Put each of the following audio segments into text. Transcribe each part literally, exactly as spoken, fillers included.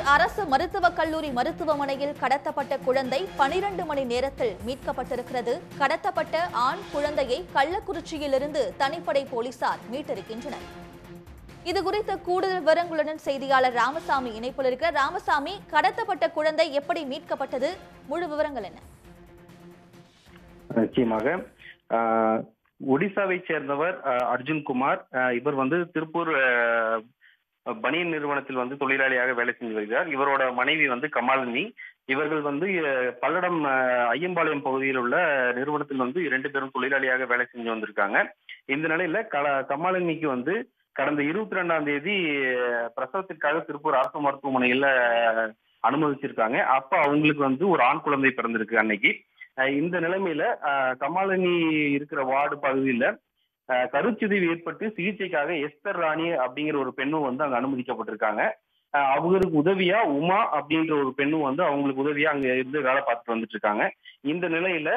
அரசு மருத்துவக் கல்லூரி மருத்துவமனையில் கடத்தப்பட்ட குழந்தை பனிரண்டு மணி நேரத்தில் மீட்கப்பட்டிருக்கிறது. கடத்தப்பட்ட ஆண் குழந்தையை கள்ளக்குறிச்சியிலிருந்து தனிப்படை போலீசார் மீட்டிருக்கின்றனர். இதுகுறித்த கூடுதல் விவரங்களுடன் செய்தியாளர் ராமசாமி இணைப்பில் இருக்கிற ராமசாமி, கடத்தப்பட்ட குழந்தை எப்படி மீட்கப்பட்டது? முழு விவரங்கள் என்ன? நிச்சயமாக ஒடிசாவை சேர்ந்தவர் அர்ஜுன்குமார். இவர் வந்து திருப்பூர் பனியன் நிறுவனத்தில் வந்து தொழிலாளியாக வேலை செஞ்சு வருகிறார். இவரோட மனைவி வந்து கமாலினி. இவர்கள் வந்து பல்லடம் ஐயம்பாளையம் பகுதியில் உள்ள நிறுவனத்தில் வந்து இரண்டு பேரும் தொழிலாளியாக வேலை செஞ்சு வந்திருக்காங்க. இந்த நிலையில கமாலினிக்கு வந்து கடந்த இருபத்தி ரெண்டாம் தேதி பிரசவத்திற்காக திருப்பூர் அரசு மருத்துவமனையில அனுமதிச்சிருக்காங்க. அப்ப அவங்களுக்கு வந்து ஒரு ஆண் குழந்தை பிறந்திருக்கு அன்னைக்கு. இந்த நிலைமையில கமாலினி இருக்கிற வார்டு பகுதியில கருச்சிதைவு ஏற்பட்டு சிகிச்சைக்காக எஸ்தர் ராணி அப்படிங்கிற ஒரு பெண்ணும் வந்து அங்க அனுமதிக்கப்பட்டிருக்காங்க. அவங்களுக்கு உதவியா உமா அப்படின்ற ஒரு பெண்ணும் வந்து அவங்களுக்கு உதவியா அங்க இருந்து வேலை பார்த்துட்டு வந்துட்டு இருக்காங்க. இந்த நிலையில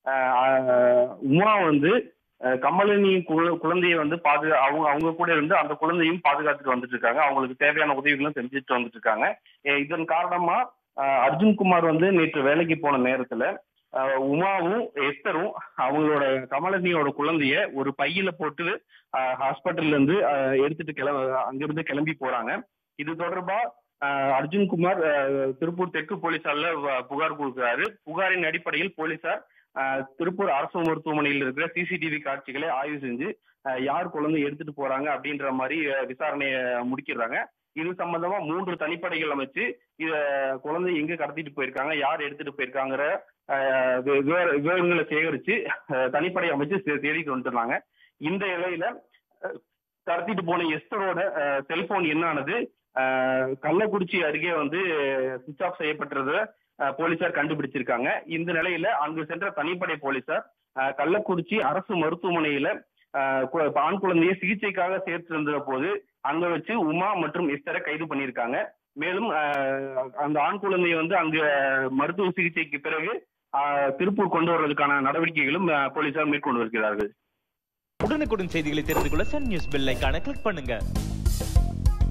உமா வந்து கமலினி குழந்தைய வந்து பாதுகா அவங்க அவங்க கூட இருந்து அந்த குழந்தையும் பாதுகாத்துட்டு வந்துட்டு இருக்காங்க. அவங்களுக்கு தேவையான உதவிகளும் செஞ்சுட்டு வந்துட்டு இருக்காங்க. இதன் காரணமா அர்ஜுன்குமார் வந்து நேற்று வேலைக்கு போன நேரத்துல உமாவும் எஸ்தரும் அவங்களோட கமலினியோட குழந்தைய ஒரு பையில போட்டு ஹாஸ்பிட்டல்ல இருந்து எடுத்துட்டு கிளம்ப அங்கிருந்து கிளம்பி போறாங்க. இது தொடர்பா அர்ஜுன்குமார் திருப்பூர் தெற்கு போலீசார்ல புகார் கொடுக்கிறாரு. புகாரின் அடிப்படையில் போலீசார் திருப்பூர் அரசு மருத்துவமனையில் இருக்கிற சிசிடிவி காட்சிகளை ஆய்வு செஞ்சு யார் குழந்தை எடுத்துட்டு போறாங்க அப்படின்ற மாதிரி விசாரணையை முடிக்கிறாங்க. இது சம்பந்தமா மூன்று தனிப்படைகள் அமைச்சு இத குழந்தை எங்க கடத்திட்டு போயிருக்காங்க, யார் எடுத்துட்டு போயிருக்காங்கிற விவரங்களை சேகரிச்சு தனிப்படை அமைச்சு தேடிட்டு வந்துருந்தாங்க. இந்த நிலையில கடத்திட்டு போன எஸ்தரோட செல்போன் என்னானது கள்ளக்குறிச்சி அருகே வந்து சுவிட்ச் ஆஃப் செய்யப்பட்டது போலீசார் கண்டுபிடிச்சிருக்காங்க. இந்த நிலையில அங்கு சென்ற தனிப்படை போலீசார் கள்ளக்குறிச்சி அரசு மருத்துவமனையில ஆண் குழந்தையை சிகிச்சைக்காக சேர்த்திருந்த போது அங்க வச்சு உமா மற்றும் எஸ்தரை கைது பண்ணியிருக்காங்க. மேலும் அந்த ஆண் குழந்தையை வந்து அங்கு மருத்துவ சிகிச்சைக்கு பிறகு திருப்பூர் கொண்டு வருவதற்கான நடவடிக்கைகளும் போலீசார் மேற்கொண்டு வருகிறார்கள். உடனுக்குடன் செய்திகளை தெரிந்து கொள்ள சன் நியூஸ் பெல் ஐகானை கிளிக் பண்ணுங்க.